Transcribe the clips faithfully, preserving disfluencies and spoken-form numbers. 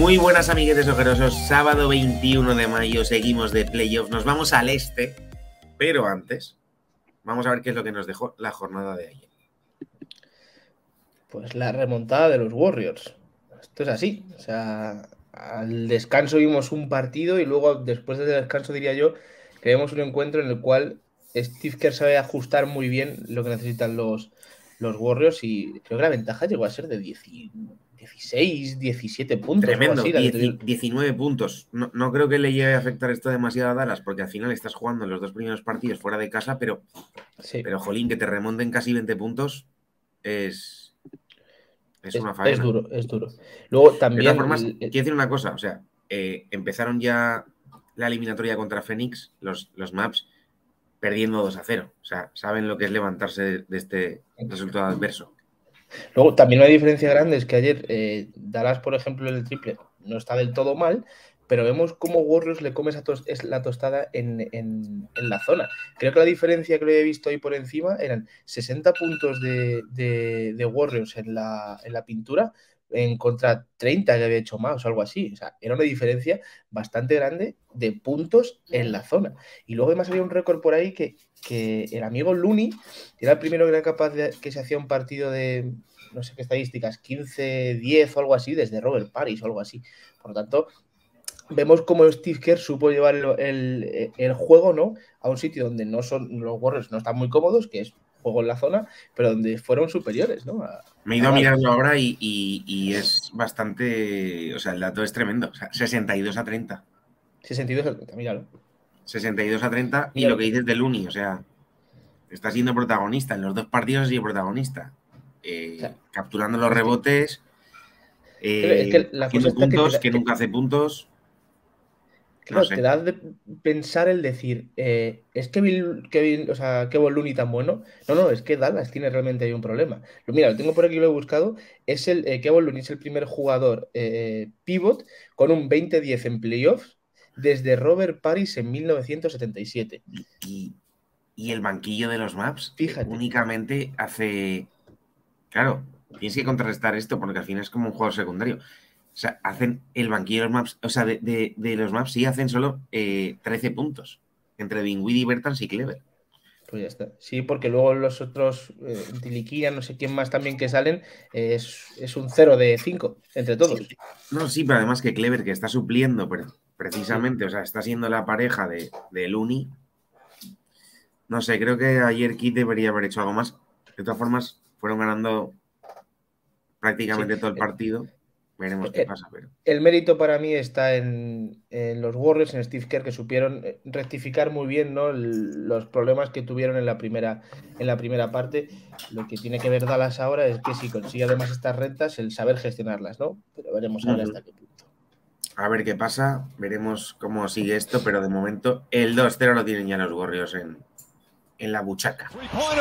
Muy buenas, amiguetes ojerosos. Sábado veintiuno de mayo, seguimos de playoff. Nos vamos al este, pero antes vamos a ver qué es lo que nos dejó la jornada de ayer. Pues la remontada de los Warriors. Esto es así. O sea, al descanso vimos un partido y luego después del descanso, diría yo, que vemos un encuentro en el cual Steve Kerr sabe ajustar muy bien lo que necesitan los, los Warriors y creo que la ventaja llegó a ser de dieciséis, diecisiete puntos o algo Tremendo, así. La que tuvieron. diecinueve puntos. No, no creo que le llegue a afectar esto demasiado a Dallas, porque al final estás jugando los dos primeros partidos fuera de casa, pero, Sí. pero jolín, que te remonten casi veinte puntos es, es, Es, una es faena. duro, es duro. Luego De también. todas formas, el- el- quiero decir una cosa, o sea, eh, empezaron ya la eliminatoria contra Phoenix, los, los Maps, perdiendo dos a cero. O sea, saben lo que es levantarse de, de este resultado adverso. Luego, también una diferencia grande es que ayer eh, Dallas, por ejemplo, en el triple no está del todo mal, pero vemos cómo Warriors le come esa tos es la tostada en, en, en, la zona. Creo que la diferencia que lo he visto ahí por encima eran sesenta puntos de, de, de Warriors en la, en la pintura en contra treinta que había hecho más o algo así. O sea, era una diferencia bastante grande de puntos en la zona. Y luego además había un récord por ahí que, que el amigo Looney era el primero que era capaz de que se hacía un partido de, no sé qué estadísticas, quince diez o algo así, desde Robert Paris o algo así. Por lo tanto, vemos cómo Steve Kerr supo llevar el, el, el juego, ¿no?, a un sitio donde no son los Warriors no están muy cómodos, que es juego en la zona, pero donde fueron superiores, ¿no? A, Me he ido a, a mirarlo ahora y, y, y es bastante. O sea, el dato es tremendo. O sea, sesenta y dos a treinta. sesenta y dos a treinta, míralo. sesenta y dos a treinta. Y míralo. lo que dices de Looney, o sea, está siendo protagonista. En los dos partidos ha sido protagonista. Eh, o sea, capturando los rebotes, que, eh, es que la haciendo cosa puntos, está que, que, que nunca hace puntos. Claro, No sé. te da de pensar el decir, eh, ¿es Kevin, Kevin, o sea, Kevon Looney tan bueno? No, no, es que Dallas tiene realmente ahí un problema. Lo, mira, lo tengo por aquí, lo he buscado. Es el eh, Kevon Looney es el primer jugador eh, pivot con un veinte diez en playoffs desde Robert Paris en mil novecientos setenta y siete. Y, y, y el banquillo de los Maps Fíjate. únicamente hace. Claro, tienes que contrarrestar esto porque al final es como un juego secundario. O sea, hacen el banquillo de los Maps, o sea, de, de, de los Maps sí hacen solo eh, trece puntos entre Dinwiddie, Bertans y Clever. Pues ya está. Sí, porque luego los otros, eh, Tiliquía, no sé quién más también que salen, eh, es, es un cero de cinco entre todos. Sí. No, sí, pero además que Clever, que está supliendo pero precisamente, sí. O sea, está siendo la pareja de, de Looney. No sé, creo que ayer Kid debería haber hecho algo más. De todas formas, fueron ganando prácticamente sí. todo el partido. Veremos el, qué pasa, pero. El mérito para mí está en, en los Warriors, en Steve Kerr, que supieron rectificar muy bien, ¿no?, el, los problemas que tuvieron en la primera en la primera parte. Lo que tiene que ver Dallas ahora es que si consigue además estas rentas, el saber gestionarlas, ¿no? Pero veremos a ver hasta qué punto. A ver qué pasa, veremos cómo sigue esto, pero de momento el dos cero lo tienen ya los Warriors en, en la buchaca.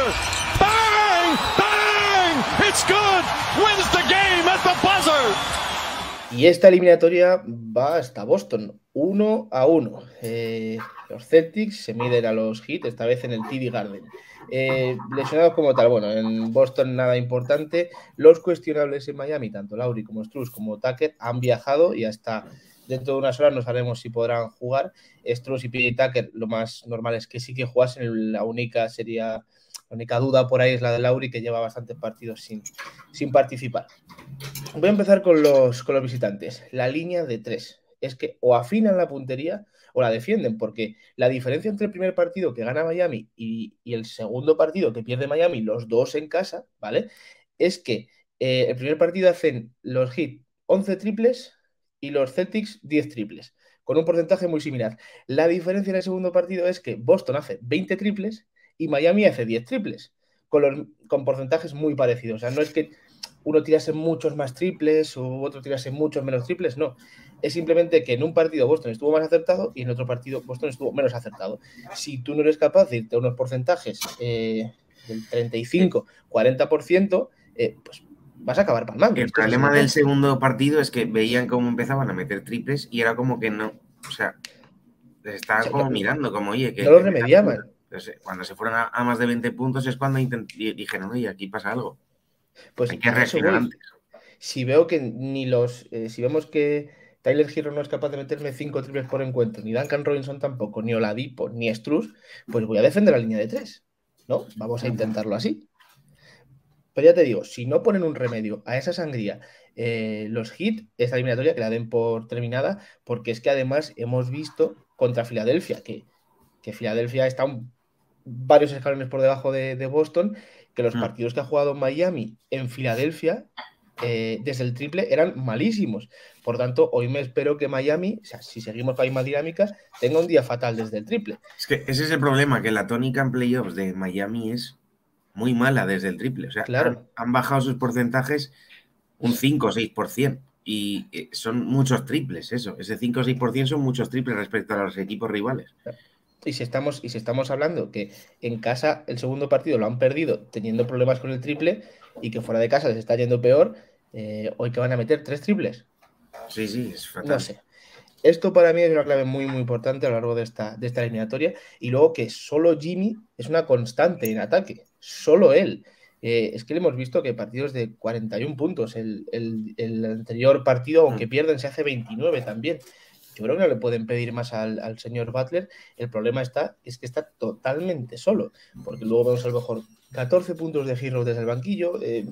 Bang! Bang! It's good! Wins the game at the buzzer! Y esta eliminatoria va hasta Boston, uno a uno. Eh, los Celtics se miden a los Heat, esta vez en el T D Garden. Eh, lesionados como tal, bueno, en Boston nada importante. Los cuestionables en Miami, tanto Lowry como Strus como Tucker, han viajado y hasta dentro de unas horas no sabemos si podrán jugar. Strus y P J Tucker, lo más normal es que sí que jugasen. La única sería... La única duda por ahí es la de Lowry, que lleva bastantes partidos sin, sin participar. Voy a empezar con los, con los visitantes. La línea de tres. Es que o afinan la puntería o la defienden, porque la diferencia entre el primer partido que gana Miami y, y el segundo partido que pierde Miami, los dos en casa, ¿vale?, es que eh, el primer partido hacen los Heat once triples y los Celtics diez triples, con un porcentaje muy similar. La diferencia en el segundo partido es que Boston hace veinte triples y Miami hace diez triples, con, los, con porcentajes muy parecidos. O sea, no es que uno tirase muchos más triples u otro tirase muchos menos triples, no. Es simplemente que en un partido Boston estuvo más acertado y en otro partido Boston estuvo menos acertado. Si tú no eres capaz de irte a unos porcentajes eh, del treinta y cinco a cuarenta por ciento, eh, pues vas a acabar palmando. El Es que problema es del segundo partido es que veían cómo empezaban a meter triples y era como que no, o sea, les estaban o sea, como no, mirando, como, oye, que... No lo remediaban. Entonces, cuando se fueron a, a más de veinte puntos es cuando dijeron, oye, aquí pasa algo. Pues hay que a eso reaccionar voy. antes. Si veo que ni los... Eh, si vemos que Tyler Hero no es capaz de meterme cinco triples por encuentro, ni Duncan Robinson tampoco, ni Oladipo, ni Strus, pues voy a defender la línea de tres, ¿no? Vamos a intentarlo así. Pero ya te digo, si no ponen un remedio a esa sangría, eh, los Heat, esta eliminatoria que la den por terminada, porque es que además hemos visto contra Filadelfia, que, que Filadelfia está un, varios escalones por debajo de, de Boston, que los Mm. partidos que ha jugado Miami en Filadelfia, eh, desde el triple, eran malísimos. Por tanto, hoy me espero que Miami, o sea, si seguimos con la misma dinámica, tenga un día fatal desde el triple. Es que ese es el problema, que la tónica en playoffs de Miami es muy mala desde el triple. O sea, Claro. han, han bajado sus porcentajes un cinco o seis por ciento. Y eh, son muchos triples, eso. Ese cinco o seis por ciento son muchos triples respecto a los equipos rivales. Y si estamos, y si estamos hablando que en casa el segundo partido lo han perdido teniendo problemas con el triple y que fuera de casa les está yendo peor, eh, hoy que van a meter tres triples. Sí, sí, es fatal. No sé. Esto para mí es una clave muy, muy importante a lo largo de esta, de esta eliminatoria. Y luego que solo Jimmy es una constante en ataque. Solo él. Eh, es que le hemos visto que partidos de cuarenta y uno puntos. El, el, el anterior partido, aunque pierden, se hace veintinueve también. Yo creo que no le pueden pedir más al, al señor Butler. El problema está, es que está totalmente solo. Porque luego vemos a lo mejor catorce puntos de Hero desde el banquillo. Eh,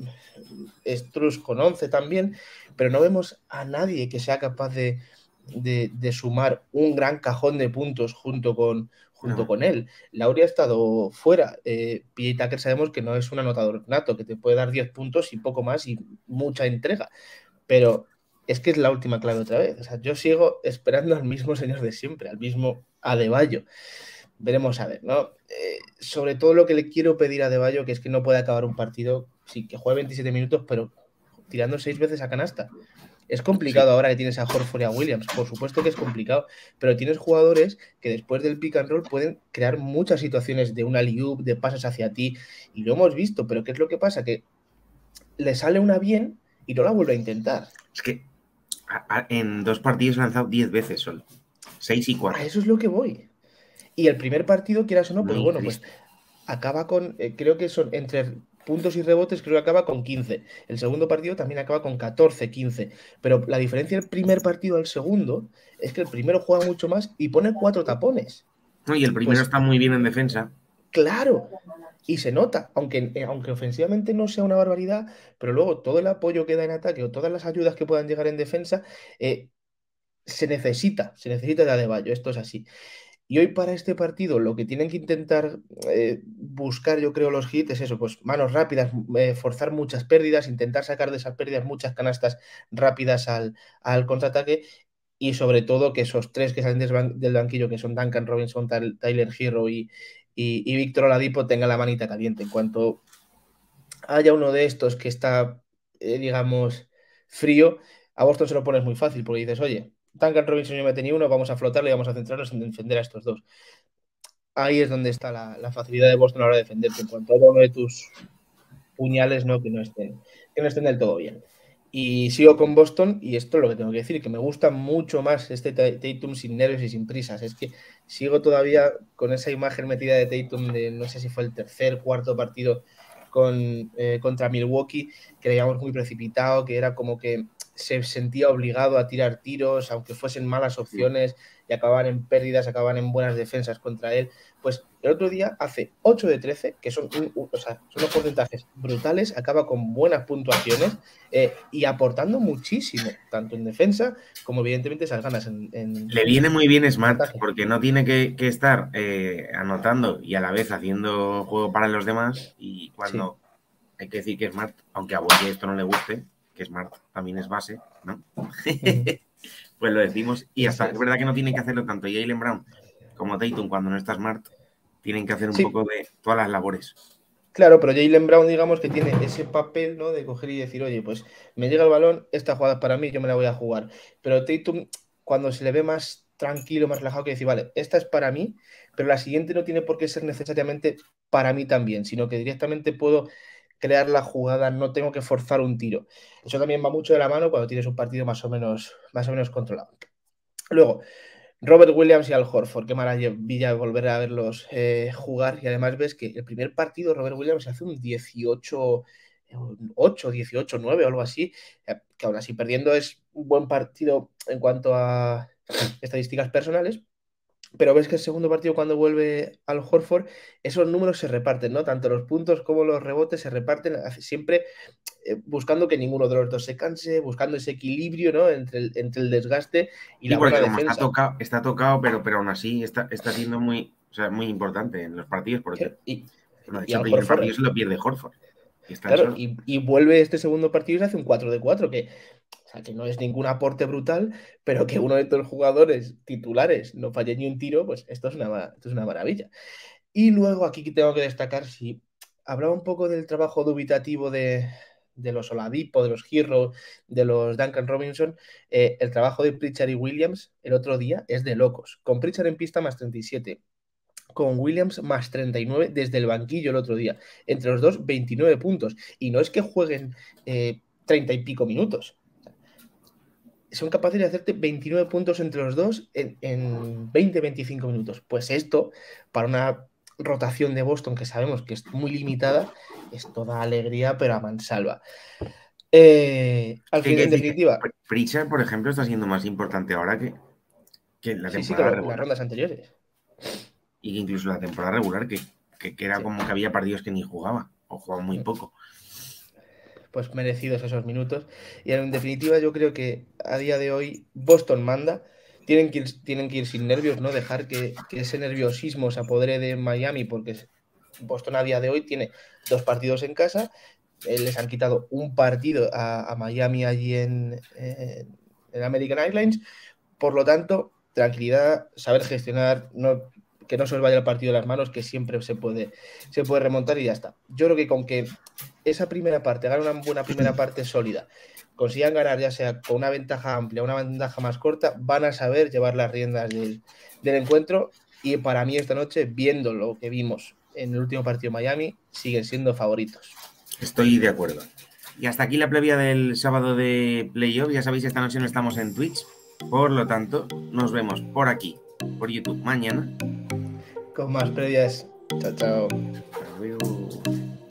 Strus con once también. Pero no vemos a nadie que sea capaz de... De, de sumar un gran cajón de puntos junto con, junto No. con él. Lauri ha estado fuera. Eh, P J Tucker sabemos que no es un anotador nato, que te puede dar diez puntos y poco más y mucha entrega. Pero es que es la última clave otra vez. O sea, yo sigo esperando al mismo señor de siempre, al mismo Adebayo. Veremos a ver, ¿no? Eh, sobre todo lo que le quiero pedir a Adebayo, que es que no puede acabar un partido, sí, que juegue veintisiete minutos, pero tirando seis veces a canasta. Es complicado sí. Ahora que tienes a Horford y a Williams, por supuesto que es complicado, pero tienes jugadores que después del pick and roll pueden crear muchas situaciones de una alley-oop, de pases hacia ti, y lo hemos visto, pero ¿qué es lo que pasa? Que le sale una bien y no la vuelve a intentar. Es que a, a, en dos partidos ha lanzado diez veces solo, seis y cuatro. A eso es lo que voy. Y el primer partido, quieras o no, pues Muy bueno, triste. pues acaba con, eh, creo que son entre puntos y rebotes, creo que acaba con quince. El segundo partido también acaba con catorce, quince. Pero la diferencia del primer partido al segundo es que el primero juega mucho más y pone cuatro tapones. No, y el primero Pues, está muy bien en defensa. Claro. Y se nota, aunque, eh, aunque ofensivamente no sea una barbaridad, pero luego todo el apoyo que da en ataque o todas las ayudas que puedan llegar en defensa, eh, se necesita, se necesita de Adebayo, esto es así. Y hoy para este partido lo que tienen que intentar eh, buscar, yo creo, los Heat es eso, pues manos rápidas, eh, forzar muchas pérdidas, intentar sacar de esas pérdidas muchas canastas rápidas al, al contraataque y sobre todo que esos tres que salen del, del banquillo, que son Duncan Robinson, Tyler Hero y, y, y Víctor Oladipo, tengan la manita caliente. En cuanto haya uno de estos que está, eh, digamos, frío, a Boston se lo pones muy fácil porque dices, oye, Duncan Robinson yo me tenía uno, vamos a flotarle y vamos a centrarnos en defender a estos dos. Ahí es donde está la, la facilidad de Boston a la hora de defenderte. En cuanto a uno de tus puñales, no, que no estén, que no estén del todo bien. Y sigo con Boston, y esto es lo que tengo que decir, que me gusta mucho más este Tatum sin nervios y sin prisas. Es que sigo todavía con esa imagen metida de Tatum de, no sé si fue el tercer, cuarto partido con, eh, contra Milwaukee, que le llamamos muy precipitado, que era como que se sentía obligado a tirar tiros, aunque fuesen malas opciones, y acababan en pérdidas, acababan en buenas defensas contra él. Pues el otro día hace ocho de trece, que son, un, un, o sea, son unos porcentajes brutales, acaba con buenas puntuaciones eh, y aportando muchísimo, tanto en defensa como evidentemente esas ganas en... en Le viene muy bien Smart, ataque. porque no tiene que, que estar eh, anotando y a la vez haciendo juego para los demás, y cuando sí. Hay que decir que Smart, aunque a Boye esto no le guste, que Smart también es base, ¿no? Uh-huh. Pues lo decimos, y hasta sí, es verdad que no tienen que hacerlo tanto Jaylen Brown como Tatum cuando no está Smart, tienen que hacer un sí. poco de todas las labores. Claro, pero Jaylen Brown, digamos que tiene ese papel, ¿no? De coger y decir, oye, pues me llega el balón, esta jugada es para mí, yo me la voy a jugar. Pero Tatum, cuando se le ve más tranquilo, más relajado, que decir, vale, esta es para mí, pero la siguiente no tiene por qué ser necesariamente para mí también, sino que directamente puedo crear la jugada, no tengo que forzar un tiro. Eso también va mucho de la mano cuando tienes un partido más o menos, más o menos controlado. Luego, Robert Williams y Al Horford, qué maravilla volver a verlos eh, jugar, y además ves que el primer partido Robert Williams hace un dieciocho ocho, dieciocho, nueve o algo así, que aún así perdiendo es un buen partido en cuanto a estadísticas personales, pero ves que el segundo partido cuando vuelve al Horford, esos números se reparten, ¿no? Tanto los puntos como los rebotes se reparten siempre eh, buscando que ninguno de los dos se canse, buscando ese equilibrio, ¿no? Entre el, entre el desgaste y Sí, la porque buena como defensa. está tocado, está tocado, pero, pero aún así está, está siendo muy, o sea, muy importante en los partidos, porque Y, bueno, de y hecho el al primer Horford, partido se lo pierde Horford. Y está claro, solo. y, y vuelve este segundo partido y se hace un cuatro de cuatro, que, o sea, que no es ningún aporte brutal, pero que uno de estos jugadores titulares no falle ni un tiro, pues esto es una, esto es una maravilla. Y luego aquí tengo que destacar, si hablaba un poco del trabajo dubitativo de, de los Oladipo, de los Hero, de los Duncan Robinson, eh, el trabajo de Pritchard y Williams el otro día es de locos. Con Pritchard en pista más treinta y siete, con Williams más treinta y nueve desde el banquillo el otro día. Entre los dos, veintinueve puntos. Y no es que jueguen eh, treinta y pico minutos. Son capaces de hacerte veintinueve puntos entre los dos en, en veinte, veinticinco minutos. Pues esto, para una rotación de Boston que sabemos que es muy limitada, es toda alegría, pero a mansalva. Eh, al Sí, hay fin, que en decir que definitiva. Pritchard, por ejemplo, está siendo más importante ahora que, que en la Sí, sí, que temporada lo, las regular. rondas anteriores. Y que incluso la temporada regular, que, que, que era Sí. como que había partidos que ni jugaba, o jugaba muy poco. Pues merecidos esos minutos. Y en definitiva, yo creo que a día de hoy Boston manda. Tienen que ir, tienen que ir sin nervios, ¿no? Dejar que, que ese nerviosismo se apodere de Miami, porque Boston a día de hoy tiene dos partidos en casa. Eh, les han quitado un partido a, a Miami allí en, en, en American Airlines. Por lo tanto, tranquilidad, saber gestionar, no, que no se os vaya el partido de las manos, que siempre se puede, se puede remontar y ya está. Yo creo que con que esa primera parte, gana una buena primera parte sólida, consigan ganar ya sea con una ventaja amplia, una ventaja más corta, van a saber llevar las riendas del, del encuentro. Y para mí esta noche, viendo lo que vimos en el último partido de Miami, siguen siendo favoritos. Estoy de acuerdo. Y hasta aquí la previa del sábado de playoff. Ya sabéis, esta noche no estamos en Twitch. Por lo tanto, nos vemos por aquí, por YouTube, mañana. Con más previas. Chao, chao. Hasta luego.